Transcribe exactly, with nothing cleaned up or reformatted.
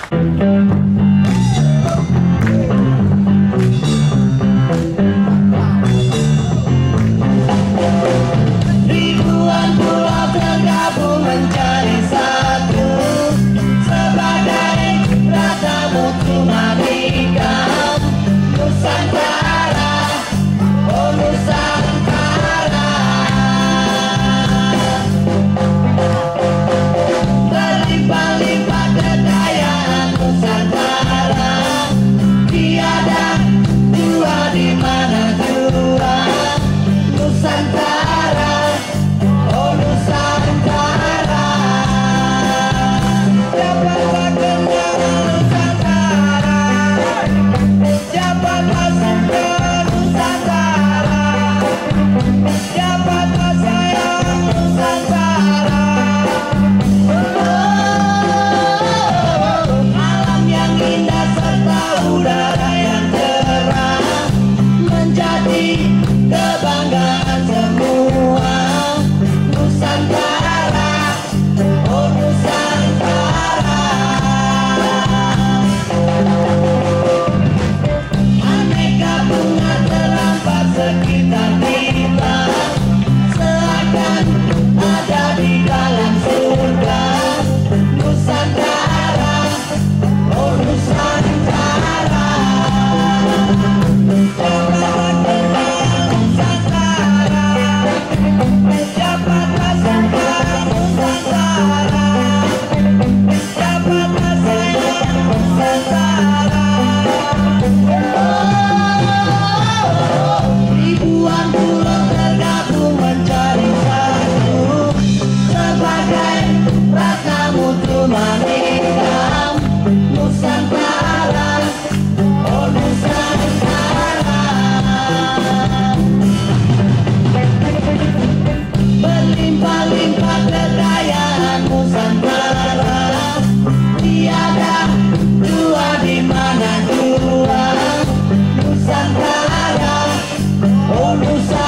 Ribuan pulau tergabung menjadi satu sebagai rasa mutu madikam Nusantara, oh Nusantara. Berlimpah-limpah kekayaan Nusantara, tiada dua di mana jua Nusantara, oh Nusantara. Dapat kenal Nusantara, dapat masuk ke Nusantara, dapat sayang Nusantara. Alam yang indah serta udara yang cerah menjadi kebanggaan semua Nusantara, oh Nusantara. Aneka bunga terdampar sekitar kita, seakan ada di dalam surga Nusantara, oh Nusantara. Dapat kenal Nusantara, dapat rasakan Nusantara, dapat sayang Nusantara. Ribuan pulau tergabung menjadi satu sebagai rasa mutu madikam Nusantara, oh Nusantara. Berlimpah-limpah kekayaan Nusantara, tiada dua di mana jua Nusantara, oh Nusantara.